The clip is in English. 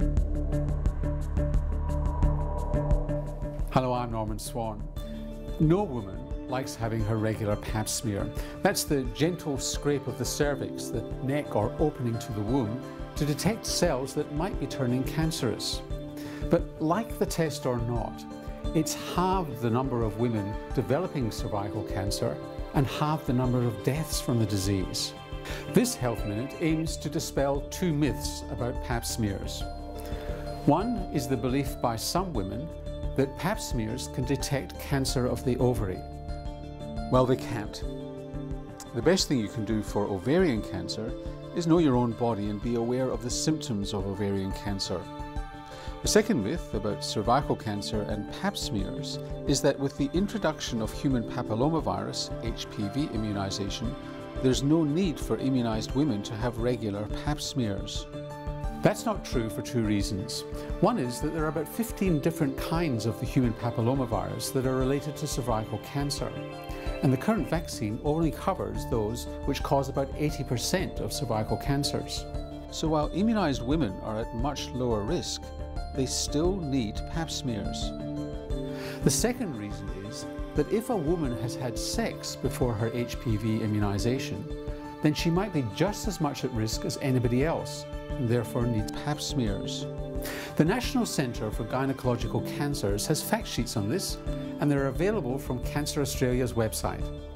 Hello, I'm Norman Swan. No woman likes having her regular pap smear. That's the gentle scrape of the cervix, the neck or opening to the womb, to detect cells that might be turning cancerous. But like the test or not, it's halved the number of women developing cervical cancer and halved the number of deaths from the disease. This Health Minute aims to dispel two myths about pap smears. One is the belief by some women that pap smears can detect cancer of the ovary. Well, they can't. The best thing you can do for ovarian cancer is know your own body and be aware of the symptoms of ovarian cancer. The second myth about cervical cancer and pap smears is that with the introduction of human papillomavirus, HPV immunization, there's no need for immunized women to have regular pap smears. That's not true for two reasons. One is that there are about 15 different kinds of the human papillomavirus that are related to cervical cancer. And the current vaccine only covers those which cause about 80% of cervical cancers. So while immunized women are at much lower risk, they still need pap smears. The second reason is that if a woman has had sex before her HPV immunization, then she might be just as much at risk as anybody else, and therefore needs pap smears. The National Centre for Gynecological Cancers has fact sheets on this, and they're available from Cancer Australia's website.